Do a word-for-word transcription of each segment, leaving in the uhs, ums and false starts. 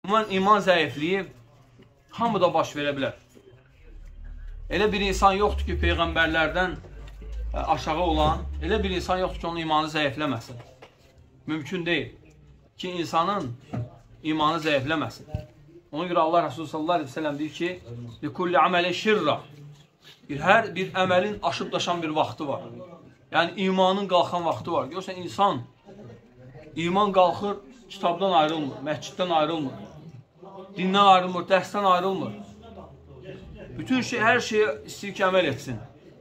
Ümumən, iman zəifliyi hamıda baş verə bilər. Elə bir insan yoxdur ki, peyğəmbərlərdən aşağı olan, elə bir insan yoxdur ki, onun imanı zəifləməsin. Mümkün deyil ki, insanın imanı zəifləməsin. Ona görə Allah Resulü sallallahu aleyhi ve sellem deyir ki, لِكُلِّ عَمَلِ şirra. Hər bir əməlin aşıb daşan bir vaxtı var. Yəni, imanın qalxan vaxtı var. Görürsən, insan iman qalxır, kitabdan ayrılmır, məsciddən ayrılmır, dindən ayrılmır, dərsdən ayrılmır. Bütün şey, hər şeyə istəyir ki, əməl etsin.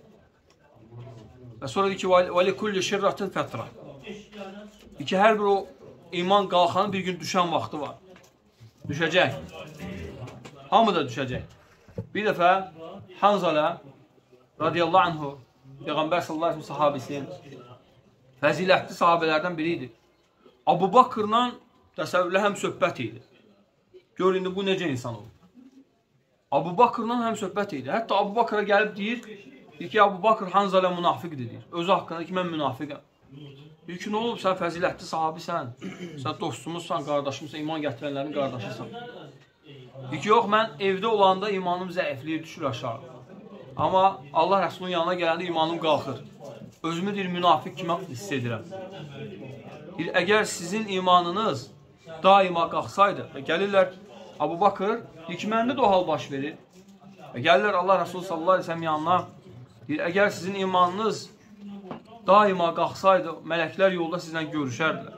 Və sonra deyir ki, وَلِكُلِّ şirratin fətra. Deyir ki, hər bir o iman qalxanın bir gün düşən vaxtı var. Düşəcək. Hamı da düşəcək. Bir dəfə Hanzalə radiyallahu anhu, Peyğəmbər sallallahu aleyhi ve sellem sahabisi, fəzilətli sahabələrdən biri idi. Abu Bakr'la təsəvvürlə həm söhbət idi. Gör, indi bu necə insan olur. Abu Bakr'la həm söhbət idi. Hətta Abu Bakr'a gəlib deyir, deyir ki, Abu Bakr Hanzalə münafiqdir, deyir. Özü haqqında ki, mən münafiqəm. Deyir ki, nə olub, sən fəzilətli sahabisən, sən dostumuzsan, qardaşımsan, iman gətirənlərin qardaşısan. Deyir ki, yox, mən evdə olanda imanım zəifliyir, düşür aşağı. Amma Allah Rəsulunun yanına gələndə imanım qalxır. Özümü deyir, münafiq kimi hiss edirəm. Deyir, əgər sizin imanınız daima qalxsaydı, və gəlirlər Abu Bakr, deyir ki, məndə də o hal baş verir. Və gəlirlər Allah Resulü sallallahu aleyhi ve sellem yanına, deyir, əgər sizin imanınız daima qalxsaydı, mələklər yolda sizlə görüşərdilər.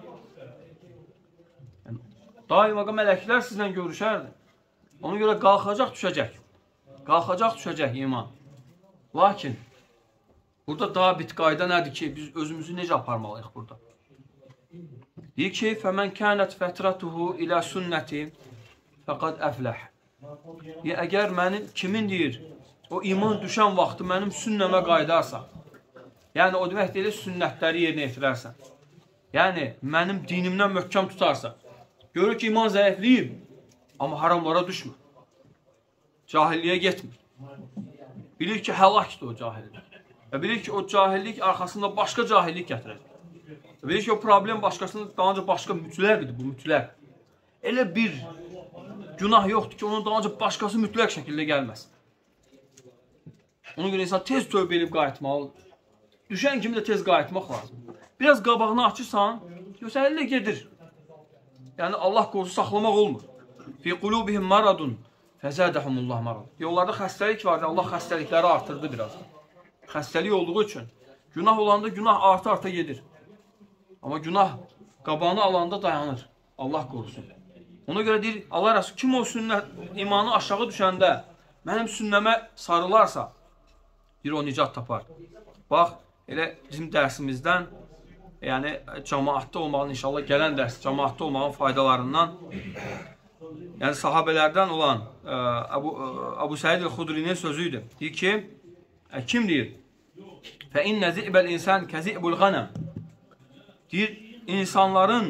Yəni, daima mələklər sizlə görüşərdi. Ona görə qalxacaq, düşəcək. Qalxacaq, düşəcək iman. Lakin, burada daha bit qayda nədir ki, biz özümüzü necə aparmalıyıq burada? Deyir ki, فَمَنْ كَانَتْ فَتْرَتُهُ إِلَى سُنَّةِ فَقَدْ əfləh. Deyir, əgər mənim, kimin deyir, o iman düşən vaxtı mənim sünnəmə qaydarsa, yəni o demək deyil, sünnətləri yerinə yetirərsən, yəni mənim dinimdən möhkəm tutarsa, görür ki, iman zəifliyib, amma haramlara düşmür, cahilliyə getmir. Bilir ki, həlakdır o cahillik. Və bilir ki, o cahillik arxasında başqa cahillik gətirəcək. Bilir ki, o problem başqasında daha önce başqa mütləqdir, bu mütləq. Elə bir günah yoxdur ki, onun daha önce başqası mütləq şəkildə gəlməz. Ona görə insan tez tövbə edib qayıtmalıdır. Düşən kimi də tez qayıtmaq lazım. Biraz qabağını açırsan, yoxsa əllə gedir. Yəni, Allah qorusu saxlamaq olmur. Fi qulubihim maradun fəzədəhumullah marad. Yollarda xəstəlik vardı, Allah xəstəlikləri artırdı biraz. Xəstəlik olduğu üçün. Günah olanda günah artı-arta gedir. Amma günah qabağını alanda dayanır. Allah qorusun. Ona görə deyir, Allah Rəsulü, kim o sünnət, imanı aşağı düşəndə mənim sünnəmə sarılarsa, deyir, o nicat tapar. Bax, elə bizim dərsimizdən, yəni cəmaatda olmağın, inşallah gələn dərs, cəmaatda olmağın faydalarından, yəni sahabələrdən olan Əbu, Əbu Səid el-Xudrinin sözüydü. Deyir ki, kim deyir? فَاِنَّ زِئْبَ الْاِنْسَانِ كَزِئْبُ الْغَنَمِ. Deyir, insanların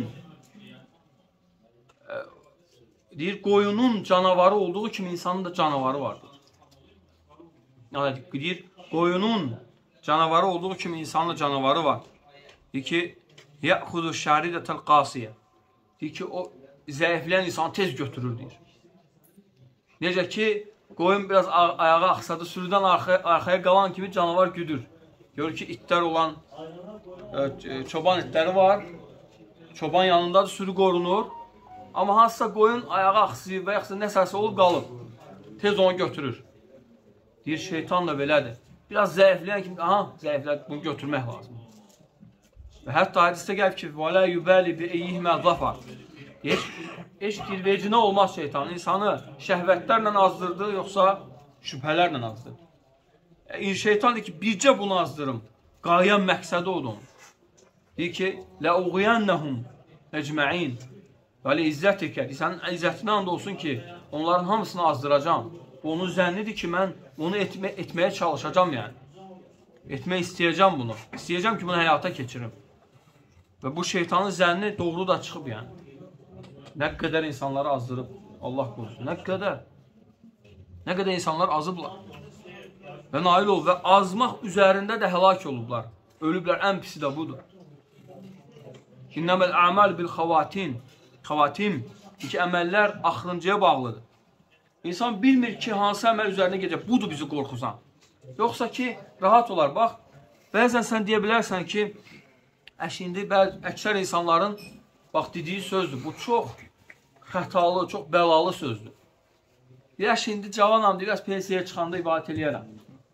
deyir, qoyunun canavarı olduğu kimi insanın da canavarı vardır. Yəni, deyir, qoyunun canavarı olduğu kimi insanın da canavarı var. Deyir ki, يَأْخُذُ شَارِدَةَ الْقَاسِيَ. Deyir ki, o zəifləyən insanı tez götürür, deyir. Necə ki, qoyun biraz ayağa axsadı, sürüdən arxaya, arxaya qalan kimi canavar güdür. Görür ki, itlər olan e, çoban itləri var. Çoban yanındadır, sürü qorunur. Amma hansısa qoyun ayağa axsıyıb və yaxud nəsəsə olub qalıb. Tez onu götürür. Deyir, şeytan da belədir. Biraz zəifləyən kimi, aha, zəifləyən, bunu götürmək lazım. Və hətta hədisdə gəlib ki, وَلَا يُبَالِ بِاَيِّهِمَا ظَفَرْ. Heç, heç dirvecinə olmaz şeytan. İnsanı şəhvətlərlə azdırdı, yoxsa şübhələrlə azdırdı. E, şeytan deyir ki, bircə bunu azdırım. Qayan məqsədi odur onun. Deyir ki, لَاُغْيَنَّهُمْ اَجْمَعِينَ Vəli izzətikə, sənin izzətinə and olsun ki, onların hamısını azdıracam. Onun zənnidir ki, mən onu etmə, etməyə çalışacam yəni. Etmək istəyəcəm bunu. İstəyəcəm ki, bunu həyata keçirim. Və bu şeytanın zənni doğru da çıxıb yəni. Nə qədər insanları azdırıb, Allah qorusun. Nə qədər? Nə qədər insanlar azıblar. Və nail olub və azmaq üzərində də həlak olublar. Ölüblər, ən pisi də budur. İnnəməl əməl bil xavatin. Xavatim, ki, əməllər axırıncıya bağlıdır. İnsan bilmir ki, hansı əməl üzərinə gedəcək. Budur bizi qorxuzan. Yoxsa ki, rahat olar. Bax, bəzən sən deyə bilərsən ki, əşində əksər insanların bax, dediyi sözdür. Bu çox xətalı, çox bəlalı sözdür. Ya şimdi cavanam, biraz pensiyaya çıxanda ibadət eləyərəm.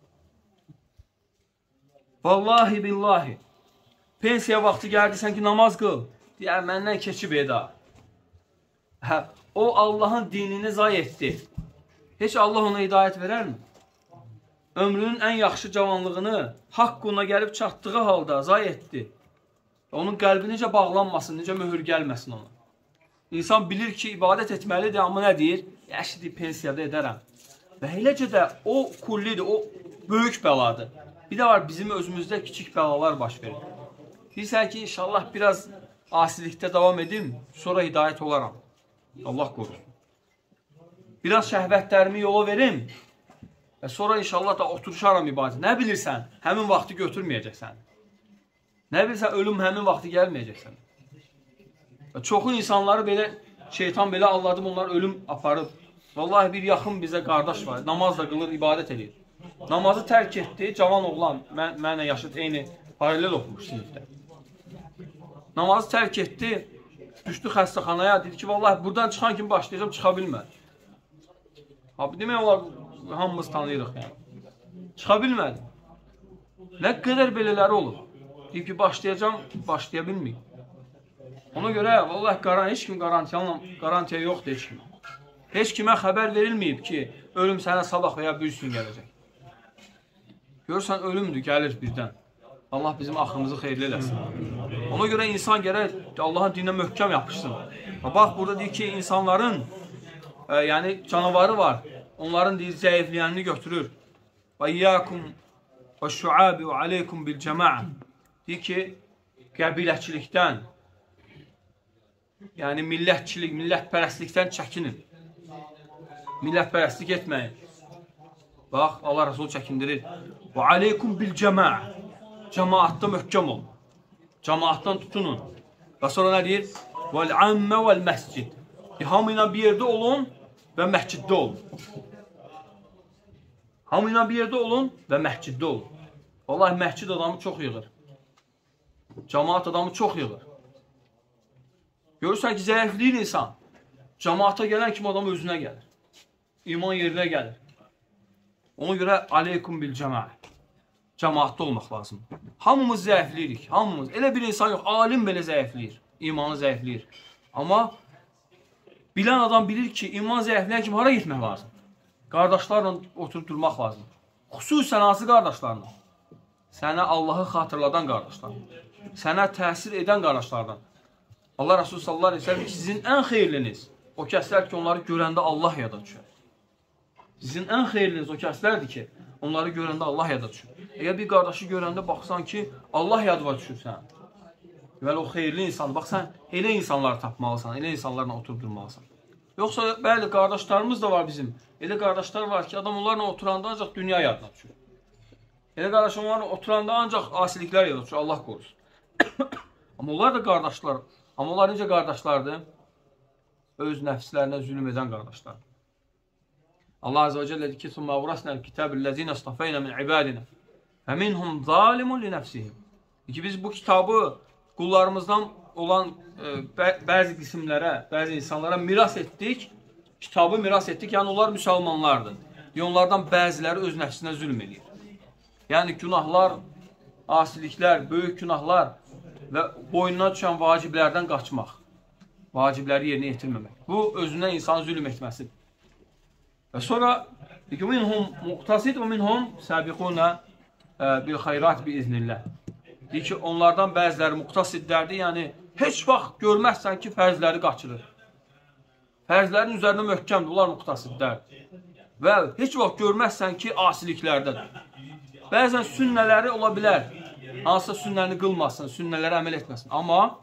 Vallahi billahi, pensiya vaxtı gəldirsən ki, namaz qıl. Deyər, məndən keçib eda. Hə, o Allahın dinini zay etdi. Heç Allah ona hidayət verərmi? Ömrünün ən yaxşı cavanlığını haqq ona gəlib çatdığı halda zay etdi. Onun qəlbi necə bağlanmasın, necə möhür gəlməsin ona. İnsan bilir ki, ibadət etməlidir, amma nə deyir? Yaşıdır, pensiyada edərəm. Və eləcə də o kullidir, o böyük bəladır. Bir də var, bizim özümüzdə kiçik bəlalar baş verir. Deyirsən ki, inşallah biraz asilikdə davam edim, sonra hidayət olaram. Allah qorusun. Biraz şəhvətlərimi yola verim və sonra inşallah da oturuşaram ibadət. Nə bilirsən, həmin vaxtı götürməyəcəksən. Nə bilirsən, ölüm həmin vaxtı gəlməyəcəksən. Və çoxu insanları belə, şeytan belə anladım, onlar ölüm aparıb. Vallahi bir yaxın bizə qardaş var, namaz da qılır, ibadət edir. Namazı tərk etdi, cavan oğlan, mən, mənlə yaşıd, eyni paralel oxumuş sinifdə. Namazı tərk etdi, düşdü xəstəxanaya, dedi ki, vallahi buradan çıxan kimi başlayacağım, çıxa bilmədi. Abi, demək olar, hamımız tanıyırıq yəni. Çıxa bilmədi. Nə qədər belələri olur. Deyib ki, başlayacağım, başlaya bilməyim. Ona görə, vallahi, qaran, heç kim garantiya yoxdur, heç kim. Heç kimə xəbər verilməyib ki, ölüm sənə sabah və ya bir gün gələcək. Görürsən, ölümdür, gəlir birdən. Allah bizim axırımızı xeyirli eləsin. Ona görə insan gərək Allahın dininə möhkəm yapışsın. Bax, burada deyir ki, insanların, e, yəni canavarı var. Onların deyir, zəifliyənini götürür. Və iyyakum və şuabi və aleykum bil cəma'a. Deyir ki, qəbiləçilikdən, yəni millətçilik, millətpərəstlikdən çəkinin. Millətpərəstlik etməyin. Bax, Allah Rasul çəkindirir. Və aleykum bil cəma'a. Cəmaatda möhkəm olun. Cəmaatdan tutunun. Və sonra nə deyir? Vəl-əmmə vəl-məscid. Hamı ilə bir yerdə olun və məsciddə olun. Hamı ilə bir yerdə olun və məsciddə olun. Vallahi, məscid adamı çox yığır. Cəmaat adamı çox yığır. Görürsən ki, zəifliyir insan. Cəmaata gələn kimi adam özünə gəlir. İman yerinə gəlir. Ona görə aleykum bil cəma'a. Cəmaatda olmaq lazımdır. Hamımız zəifliyirik. Hamımız. Elə bir insan yox. Alim belə zəifliyir. İmanı zəifliyir. Amma bilən adam bilir ki, iman zəifləyən kimi hara getmək lazım? Qardaşlarla oturub durmaq lazım. Xüsusən hansı qardaşlarla? Sənə Allahı xatırladan qardaşlarla. Sənə təsir edən qardaşlardan. Allah Resulü sallallahu aleyhi ve sellem sizin ən xeyirliniz o kəslər ki, onları görəndə Allah yada düşər. Sizin ən xeyirliniz o kəslərdir ki, onları görəndə Allah yada düşür. Əgər bir qardaşı görəndə baxsan ki, Allah yadıva düşürsən. Deməli, o xeyirli insandır. Bax, sən elə insanları tapmalısan, elə insanlarla oturub durmalısan. Yoxsa, bəli, qardaşlarımız da var bizim. Elə qardaşlar var ki, adam onlarla oturanda ancaq dünya yadına düşür. Elə qardaş onlarla oturanda ancaq asiliklər yada düşür, Allah qorusun. Amma onlar da qardaşlar. Amma onlar necə qardaşlardır? Öz nəfslərinə zülüm edən qardaşlar. Allah Azze ve Celle dedi ki, ثُمَّ اَوْرَسْنَا الْكِتَابِ الَّذ۪ينَ اَصْطَفَيْنَ مِنْ عِبَادِنَا فَمِنْهُمْ ظَالِمٌ لِنَفْسِهِمْ. Ki biz bu kitabı qullarımızdan olan e, bəzi qismlərə, bəzi insanlara miras etdik. Kitabı miras etdik, yəni onlar müsəlmanlardır. Onlardan bəziləri öz nəfsinə zülm edir. Yəni günahlar, asiliklər, böyük günahlar və boynuna düşən vaciblərdən qaçmaq. Vacibləri yerinə yetirməmək. Bu, özündən insanı zülm etməsidir. Və sonra, minhum muqtasid və minhum səbiquna bil xayrat bi iznillah. Deyir ki, onlardan bəziləri muqtasidlərdir, yəni heç vaxt görməzsən ki, fərzləri qaçırır. Fərzlərin üzərində möhkəmdir, onlar muqtasidlərdir. Və heç vaxt görməzsən ki, asiliklərdədir. Bəzən sünnələri ola bilər, hansısa sünnəni qılmasın, sünnələrə əməl etməsin. Amma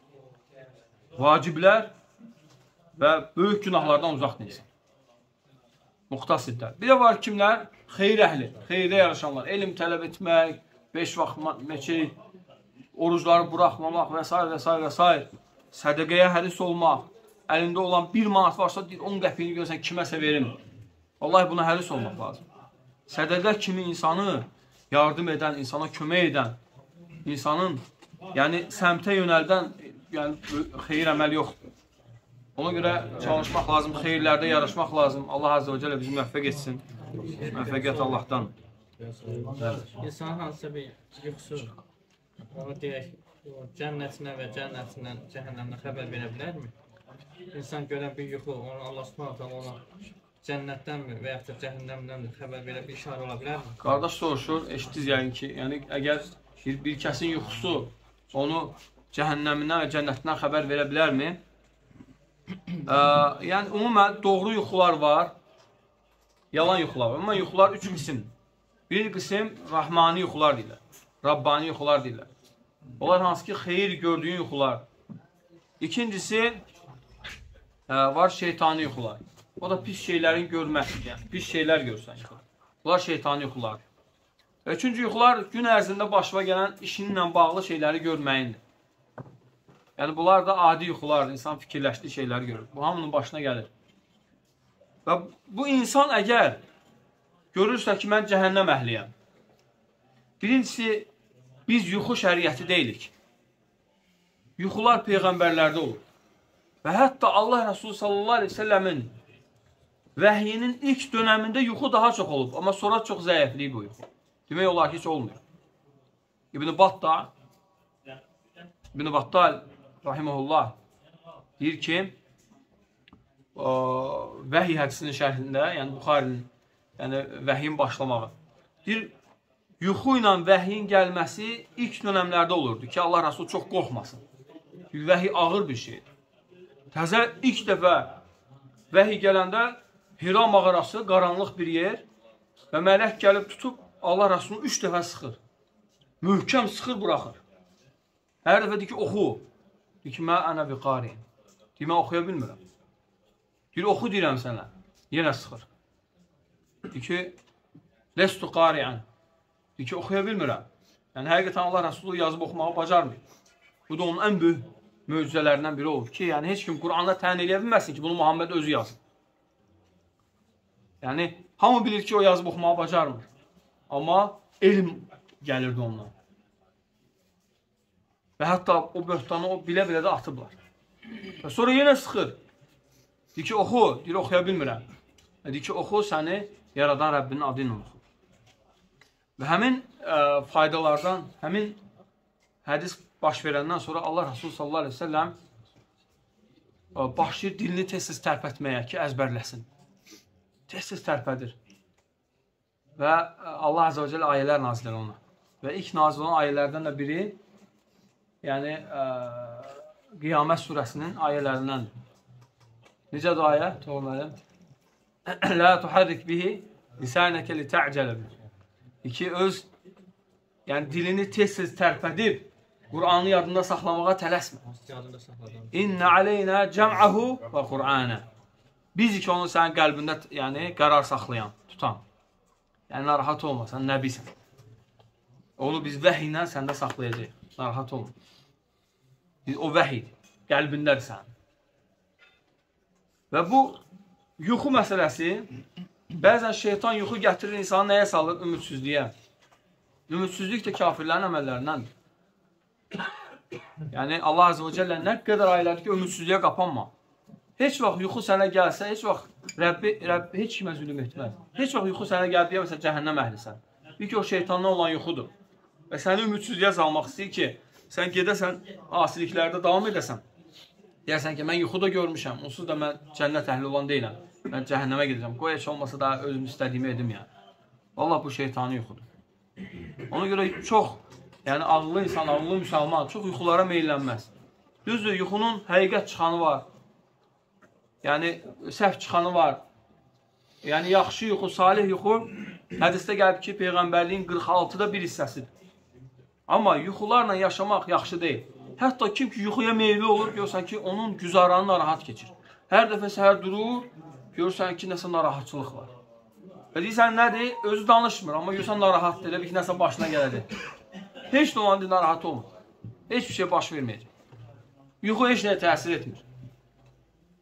vaciblər və böyük günahlardan uzaqdır insan. Muqtasidlər. Bir də var kimlər? Xeyr əhli, xeyrə yarışanlar. Elm tələb etmək, beş vaxt məçid, orucları buraxmamaq və s. və s. və s. Sədəqəyə həris olmaq, əlində olan bir manat varsa, deyir, on qəpiyini görsən kiməsə verim. Vallahi buna həris olmaq lazım. Sədəqə kimi insanı yardım edən, insana kömək edən, insanın yəni səmtə yönəldən yəni, xeyir əməl yoxdur. Ona görə çalışmaq lazım, xeyirlərdə yarışmaq lazım. Allah Azze və Cəllə bizi müvəffəq etsin. Müvəffəqiyyət Allahdan. İnsanın hansısa bir yuxusu, onu deyək, cənnətinə və cənnətindən, cəhənnəmdən xəbər verə bilərmi? İnsan görən bir yuxu, onu Allah Subhanahu taala ona cənnətdənmi və yaxud da cəhənnəmdənmi xəbər verə bir işarə ola bilərmi? Qardaş soruşur, eşitdiniz yəni ki, yəni əgər bir, bir kəsin yuxusu onu cəhənnəmindən və cənnətindən xəbər verə bilərmi? Ə, yəni ümumən doğru yuxular var, yalan yuxular var. Amma yuxular üç qismdir. Bir qism rahmani yuxular deyirlər, Rabbani yuxular deyirlər. Onlar hansı ki, xeyir gördüyün yuxular. İkincisi ə, var şeytani yuxular. O da pis şeylərin görmək, yəni pis şeylər görsən yuxular. Bunlar şeytani yuxular. Üçüncü yuxular gün ərzində başına gələn işinlə bağlı şeyləri görməyindir. Yəni bunlar da adi yuxulardır, insan fikirləşdiyi şeyləri görür. Bu hamının başına gəlir. Və bu insan əgər görürsə ki, mən cəhənnəm əhliyəm. Birincisi, biz yuxu şəriəti deyilik. Yuxular peyğəmbərlərdə olur. Və hətta Allah Resulü sallallahu aleyhi ve selləmin vəhyinin ilk dönəmində yuxu daha çox olub. Amma sonra çox zəifliyib bu yuxu. Demək olar ki, heç olmuyor. İbn-i Battal İbn-i Battal rahimehullah deyir ki, vəhiy hədisinin şərhində, yəni Buxarinin, yəni vəhyin başlamağı. Deyir, yuxu ilə vəhyin gəlməsi ilk dönəmlərdə olurdu ki, Allah Resulü çox qorxmasın. Çünki vəhiy ağır bir şeydir. Təzə ilk dəfə vəhiy gələndə Hira mağarası, qaranlıq bir yer və mələk gəlib tutub Allah Resulü üç dəfə sıxır. Möhkəm sıxır, buraxır. Hər dəfə deyir ki, oxu. Deyir ki, mə ənə bi qariyim. Deyir, mən oxuya bilmirəm. Deyir, oxu deyirəm sənə. Yenə sıxır. Deyir ki, lestu qariyan. Deyir ki, oxuya bilmirəm. Yəni, həqiqətən Allah Resulü yazıb oxumağı bacarmıyor. Bu da onun ən böyük möcüzələrindən biri olur ki, yəni heç kim Qur'anda təyin edə bilməsin ki, bunu Muhammed özü yazır. Yəni, hamı bilir ki, o yazıb oxumağı bacarmır. Amma elm gəlirdi ondan. Və hətta o böhtanı o bilə-bilə də atıblar. Və sonra yenə sıxır. Deyir ki, oxu. Deyir, oxuya bilmirəm. Deyir ki, oxu, səni yaradan Rəbbinin adı ilə oxu. Və həmin ə, faydalardan, həmin hədis baş verəndən sonra Allah Resulü sallallahu aleyhi ve sellem başlayır dilini tez-tez tərpətməyə ki, əzbərləsin. Tez-tez tərpədir. Və Allah Azze və Cəllə ayələr nazil edir ona. Və ilk nazil olan ayələrdən də biri, yəni ə, Qiyamət surəsinin ayələrindəndir. Necədir ayə? Doğru müəllim. Lə tuharrik bihi lisanəkə li tə'cələ bihi. İki, öz yəni dilini tez-tez tərpədib Qur'anı yadında saxlamağa tələsmə. İnnə aleynə cəm'əhu və Qur'anə. Biz ki, onu sənin qəlbində yəni, qərar saxlayan, tutan. Yəni, narahat olma, sən nəbisən. Onu biz vəhiy ilə səndə saxlayacaq. Narahat olma. Biz, o vəhiy qəlbindədir sənin. Və bu yuxu məsələsi, bəzən şeytan yuxu gətirir insanı nəyə salır? Ümidsizliyə. Ümidsizlik də kafirlərin əməllərindəndir. Yəni, Allah Azze və Cəllə nə qədər ayələrdir ki, ümidsizliyə qapanma. Heç vaxt yuxu sənə gəlsə, heç vaxt Rəbbi, Rəbbi heç kimə zülüm etməz. Heç vaxt yuxu sənə gəldiyə məsələn cəhənnəm əhlisən. Bir ki, o şeytandan olan yuxudur. Və səni ümidsizliyə salmaq istəyir ki, sən gedəsən, asiliklərdə davam edəsən. Deyərsən ki, mən yuxuda görmüşəm, onsuz da mən cənnət əhli olan deyiləm. Mən cəhənnəmə gedəcəm. Qoy heç olmasa da özüm istədiyimi edim yəni. Vallahi bu şeytani yuxudur. Ona görə çox, yəni ağıllı insan, ağıllı müsəlman çox yuxulara meyllənməz. Düzdür, yuxunun həqiqət çıxanı var. Yəni, səhv çıxanı var. Yəni, yaxşı yuxu, salih yuxu, hədisdə gəlib ki, Peyğəmbərliyin qırx altıda bir hissəsidir. Amma yuxularla yaşamaq yaxşı deyil. Hətta kim ki, yuxuya meyilli olur, görürsən ki, onun güzaranı narahat keçir. Hər dəfə səhər durur, görürsən ki, nəsə narahatçılıq var. Və deyirsən, nədir? Özü danışmır, amma görürsən narahatdır, elə bir ki, nəsə başına gələcək. Heç də olan narahat olmur. Heç bir şey baş verməyəcək. Yuxu heç nəyə təsir etmir.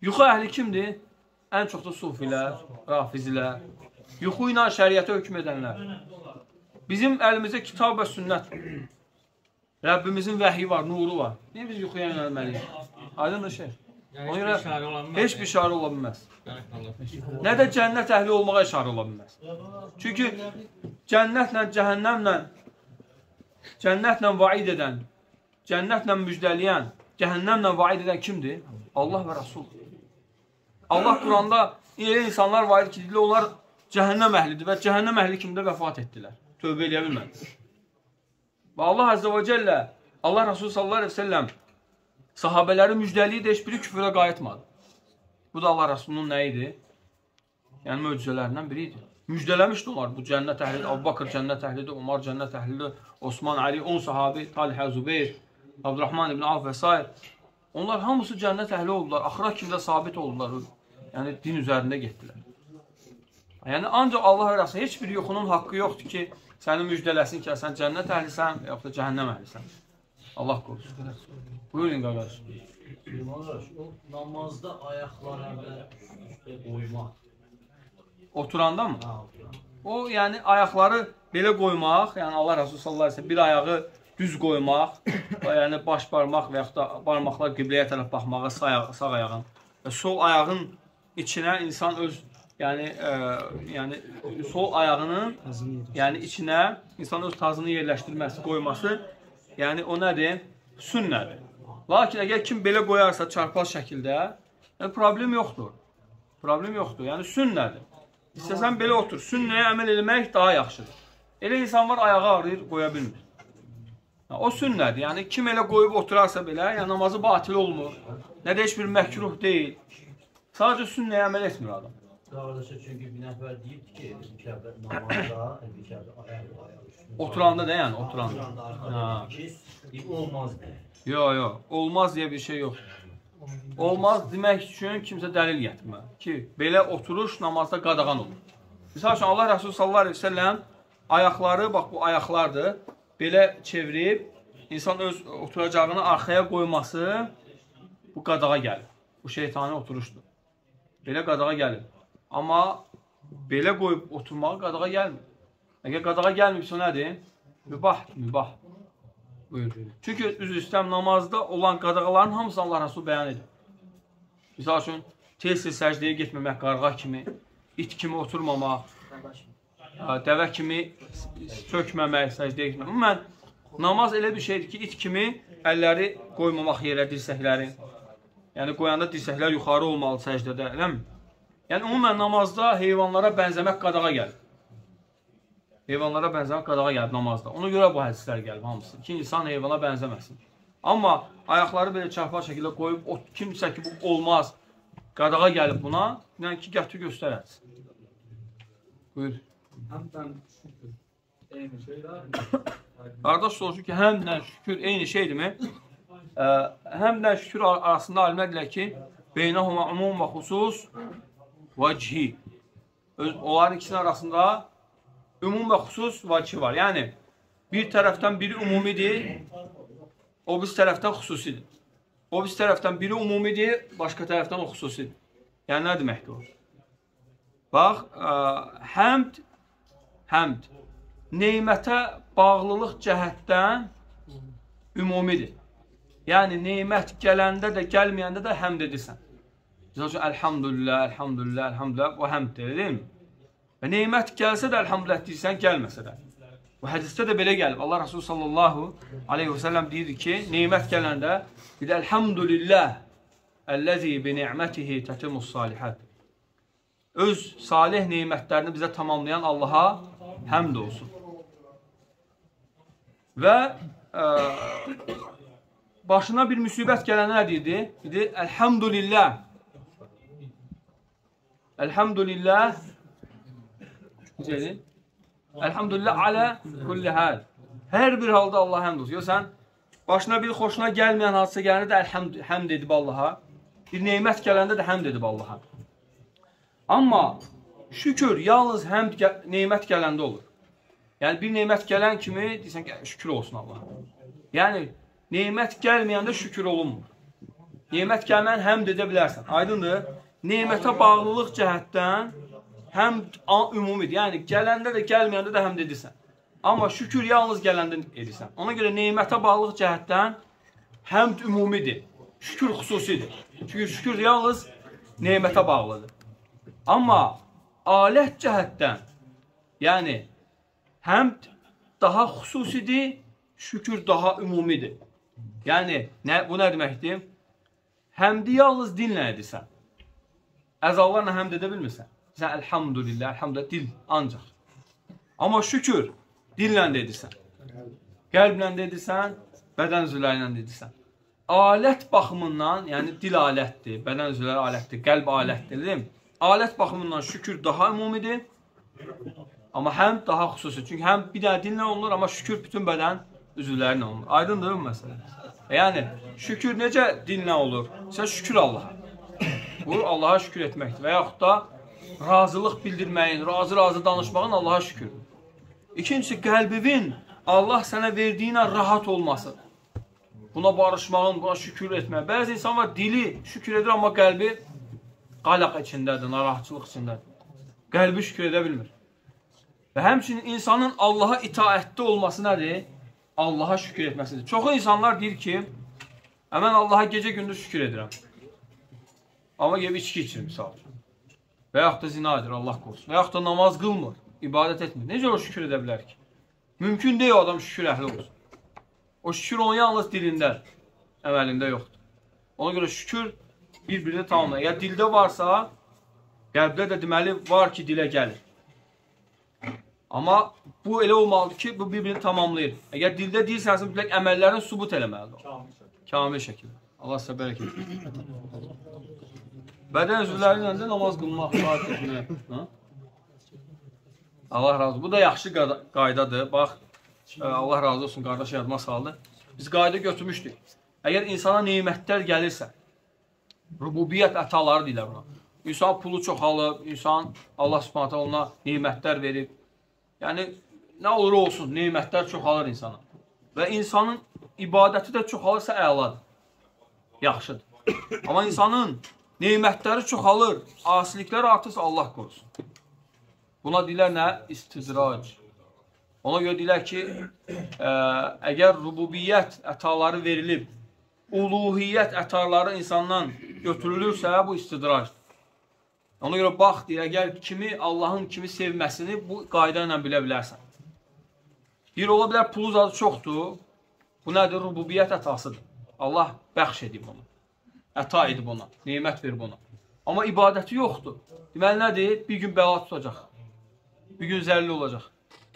Yuxu əhli kimdir? Ən çox da sufilər, rafizilər, yuxu ilə şəriətə hökm edənlər. Bizim əlimizdə kitab və sünnət, Rəbbimizin vəhyi var, nuru var. Niyə biz yuxuya yönəlməliyik? Aydın şey. Ona görə heç bir işarə ola bilməz. Nə də cənnət əhli olmağa işarə ola bilməz. Çünki cənnətlə, cəhənnəmlə, cənnətlə vaid edən, cənnətlə müjdələyən, cəhənnəmlə vaid edən kimdir? Allah və Rasul. Allah Quranda elə insanlar var ki, onlar cəhənnəm əhlidir və cəhənnəm əhli kimdə vəfat etdilər. Tövbə eləyə bilmədilər. Və Allah Azze və Cəllə, Allah Rasulü sallallahu aleyhi ve sellem sahabələri müjdəliyi də heç biri küfrə qayıtmadı. Bu da Allah Rasulunun nə idi? Yəni möcüzələrindən biri idi. Müjdələmişdi onlar. Bu cənnət əhlidir, Əbu Bakır cənnət əhlidir, Umar cənnət əhlidir, Osman, Ali, on sahabi, Talhə, Zübeyir, Abdurrahman ibn Avf və s. Onlar hamısı cənnət əhli oldular. Axıra kimi də sabit oldular. Yəni din üzərində getdilər. Yəni ancaq Allah və Rasul heç bir yuxunun haqqı yoxdur ki, səni müjdələsin ki, sən cənnət əhlisən və yaxud da cəhənnəm əhlisən. Allah qorusun. Buyurun qardaş. O namazda ayaqlara qoymaq. Oturanda mı? O, yəni ayaqları belə qoymaq, yəni Allah Rasulü sallallahu aleyhi ve sellem bir ayağı düz qoymaq, yəni baş barmaq və yaxud da barmaqlar qibləyə tərəf baxmağa sağ, sağ ayağın və sol ayağın içinə insan öz yəni e, yəni sol ayağının yəni içinə insan öz tazını yerləşdirməsi, qoyması, yəni o nədir? Sünnədir. Lakin əgər kim belə qoyarsa çarpaz şəkildə, yəni problem yoxdur. Problem yoxdur. Yəni sünnədir. İstəsən belə otur. Sünnəyə əməl etmək daha yaxşıdır. Elə insan var, ayağı ağrıyır, qoya bilmir. Yəni, o sünnədir. Yəni kim elə qoyub oturarsa belə, yəni namazı batil olmur. Nə də heç bir məkruh deyil. Sadəcə sünnəyə əməl etmir adam. Qardaşa çünki bir nəfər deyibdir ki, bir kəbə namazda, bir kəbə ayağı üstündə. Oturanda da yəni, oturanda. Oturanda arxada ki, olmaz deyir. Yox, yox. Olmaz deyə bir şey yox. Olmaz demək üçün kimsə dəlil gətirmə. Ki, belə oturuş namazda qadağan olur. Misal üçün, Allah Resulü sallallahu aleyhi ve sellem ayaqları, bax bu ayaqlardır, belə çevirib, insan öz oturacağını arxaya qoyması bu qadağa gəlir. Bu şeytani oturuşdur. Belə qadağa gəlir. Amma belə qoyub oturmağa qadağa gəlmir. Əgər qadağa gəlmirsə nədir? Mübahdır, mübah. Buyur. Çünki üzr istəyirəm, namazda olan qadağaların hamısını Allah Resulü bəyan edir. Misal üçün, tez-tez səcdəyə getməmək, qarğa kimi, it kimi oturmamaq, dəvə kimi sökməmək, səcdəyə getməmək. Mən, namaz elə bir şeydir ki, it kimi əlləri qoymamaq yerə, dirsəkləri. Yəni, qoyanda dirsəklər yuxarı olmalı səcdədə, eləmi? Yəni, umumən namazda heyvanlara bənzəmək qadağa gəlir. Heyvanlara bənzəmək qadağa gəlib namazda. Ona görə bu hədislər gəlib hamısı. Ki, insan heyvana bənzəməsin. Amma ayaqları belə çarpar şəkildə qoyub, o, kimsə ki, bu olmaz, qadağa gəlib buna, yəni ki, gətir göstərəz. Buyur. Həmdən şükür, eyni şeylər. Qardaş soruşur ki, həmdən şükür eyni şeydirmi? Həmdən şükür arasında alimlər deyilər ki, beynəhuma umum və xüsus vəchi. Onların ikisinin arasında ümum və xüsus vəchi var. Yəni, bir tərəfdən biri umumidir, o biz tərəfdən xüsusidir. O biz tərəfdən biri umumidir, başqa tərəfdən o xüsusidir. Yəni, nə deməkdir o? Bax, həmd, həmd, neymətə bağlılıq cəhətdən ümumidir. Yəni, neymət gələndə də, gəlməyəndə də həmd edirsən. Məsələn üçün, əlhamdülillah, əlhamdülillah, əlhamdülillah, o həmddir, deyil mi? Və neymət gəlsə də əlhamdülillah deyirsən, gəlməsə də. Bu hədisdə də belə gəlib. Allah Resulü sallallahu aleyhi ve sellem deyirdi ki, neymət gələndə, bir də əlhamdülillah, əlləzi bi ni'mətihi tətimus salihət. Öz salih neymətlərini bizə tamamlayan Allaha həmd olsun. Və ə, başına bir müsibət gələnə nə deyirdi? Dedi, əlhamdülillah. Əlhamdülillah. Əlhamdülillah alə kulli həl. Hər bir halda Allah həmd olsun. Yox, sən başına bir xoşuna gəlməyən hadsə gələndə də əlhamd, həmd edib Allaha. Bir neymət gələndə də həmd edib Allaha. Amma şükür yalnız həmd, neymət gələndə olur. Yəni bir neymət gələn kimi deyirsən ki, şükür olsun Allaha. Yəni neymət gəlməyəndə şükür olunmur. Nemət gəlməyən həmd edə bilərsən. Aydındır? Nemətə bağlılıq cəhətdən həm ümumidir. Yəni, gələndə də, gəlməyəndə də həmd edirsən. Amma şükür yalnız gələndə edirsən. Ona görə nemətə bağlılıq cəhətdən həmd ümumidir. Şükür xüsusidir. Çünki şükür yalnız nemətə bağlıdır. Amma alət cəhətdən, yəni, həmd daha xüsusidir, şükür daha ümumidir. Yəni, nə, bu nə deməkdir? Həmdi yalnız dinlə edirsən. Əzalarla həmd edə bilmirsən. Sən əlhamdülillah, əlhamdülillah, dil ancaq. Amma şükür, dillə də edirsən. Qəlblə də edirsən, bədən üzvləri ilə də edirsən. Alət baxımından, yəni dil alətdir, bədən üzvləri alətdir, qəlb alətdir, dedim. Alət baxımından şükür daha ümumidir, amma həmd daha xüsusi. Çünki həm bir dənə dinlə olunur, amma şükür bütün bədən üzvləri ilə olunur. Aydındır mı məsələ? Yəni, şükür necə dinlə olur? Sən şükür Allaha. Bu, Allaha şükür etməkdir. Və yaxud da razılıq bildirməyin, razı-razı danışmağın Allaha şükür. İkincisi, qəlbivin Allah sənə verdiyinə rahat olması. Buna barışmağın, buna şükür etmək. Bəzi insan var, dili şükür edir, amma qəlbi qalaq içindədir, narahatçılıq içindədir. Qəlbi şükür edə bilmir. Və həmçinin insanın Allaha itaətli olması nədir? Allaha şükür etməsidir. Çoxu insanlar deyir ki, mən Allaha gecə-gündüz şükür edirəm. Amma gəlib içki içir, misal. Və yaxud da zina edir, Allah qorusun. Və yaxud da namaz qılmır, ibadət etmir. Necə o şükür edə bilər ki? Mümkün deyil o adam şükür əhli olsun. O şükür onun yalnız dilində, əməlində yoxdur. Ona görə şükür bir-birini tamamlayır. Əgər dildə varsa, qəlbdə də deməli var ki, dilə gəlir. Amma bu elə olmalıdır ki, bu bir-birini tamamlayır. Əgər dildə deyirsənsə, mütləq əməllərin sübut eləməlidir. Kamil şəkildə. Allah sizə bərəkət etsin. Bədən üzvləri ilə də namaz qılmaq, saat etmək. Allah razı olsun. Bu da yaxşı qaydadır. Bax, Allah razı olsun, qardaş yadıma saldı. Biz qayda götürmüşdük. Əgər insana neymətlər gəlirsə, rububiyyət ətaları deyilər buna. İnsan pulu çoxalıb, insan Allah subhanətə ona neymətlər verib. Yəni, nə olur olsun, neymətlər çoxalır insana. Və insanın ibadəti də çoxalırsa əladır. Yaxşıdır. Amma insanın neymətləri çoxalır, asiliklər artırsa Allah qorusun. Buna deyilər nə? İstidrac. Ona görə deyilər ki, ə, əgər rububiyyət ətaları verilib, uluhiyyət ətarları insandan götürülürsə, bu istidracdır. Ona görə bax, deyir, əgər kimi Allahın kimi sevməsini bu qayda ilə bilə bilərsən. Bir ola bilər, pulu zadı çoxdur. Bu nədir? Rububiyyət ətasıdır. Allah bəxş edib ona. Əta edib ona. Neymət verib ona. Amma ibadəti yoxdur. Deməli nədir? Bir gün bəla tutacaq. Bir gün zərli olacaq.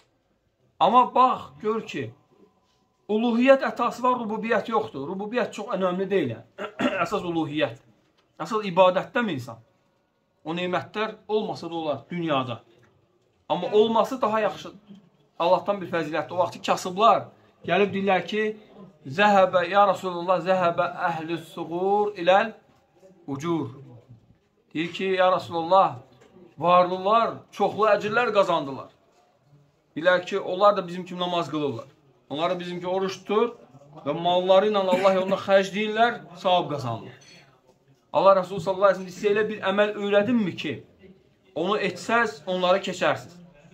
Amma bax, gör ki, uluhiyyət ətası var, rububiyyət yoxdur. Rububiyyət çox önəmli deyil. Əsas uluhiyyət. Əsas ibadətdə mi insan? O neymətlər olmasa da olar dünyada. Amma olması daha yaxşıdır. Allahdan bir fəzilətdir. O vaxtı kasıblar gəlib deyirlər ki, zəhəbə, ya Rasulullah, zəhəbə əhlüs suğur iləl ucur. Deyir ki, ya Rasulullah, varlılar, çoxlu əcirlər qazandılar. Deyirlər ki, onlar da bizim kimi namaz qılırlar. Onlar da bizim kimi oruç tutur və malları ilə Allah yolunda xərcləyirlər, savab qazanırlar. Allah Resulü sallallahu aleyhi ve sellem sizə elə bir əməl öyrədinmi ki, onu etsəz, onları keçərsiniz.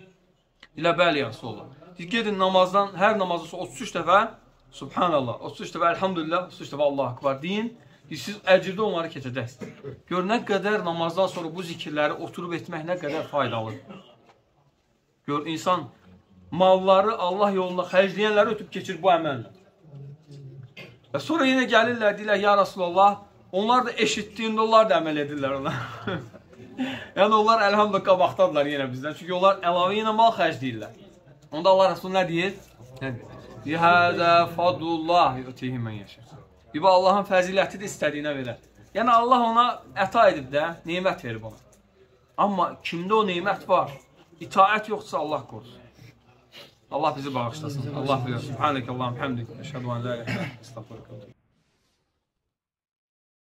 Elə bəli, ya Resulullah. Siz gedin namazdan, hər namazda sonra otuz üç dəfə, subhanallah, otuz üç dəfə, elhamdülillah, otuz üç dəfə Allah akbar deyin, siz əcirdə onları keçəcəksiniz. Gör, nə qədər namazdan sonra bu zikirləri oturub etmək nə qədər faydalıdır. Gör, insan malları Allah yolunda xərcləyənləri ötüb keçir bu əməllə. Və sonra yenə gəlirlər, deyirlər, ya Resulullah, onlar da eşitdiyində onlar da əməl edirlər ona. Yəni onlar əlhamdülillah qabaqdadırlar yenə bizdən. Çünki onlar əlavə yenə mal xərcləyirlər. Onda Allah Resulü nə deyir? Həzə fadlullah yutihi mən yaşır. Bu Allahın fəzilətidir, istədiyinə verər. Yəni Allah ona əta edib də, neymət verib ona. Amma kimdə o neymət var? İtaət yoxdursa Allah qorusun. Allah bizi bağışlasın. Allah bilir. Subhanəkə Allahım həmdik. Əşhədu an la ilahe illallah. Estağfurullah.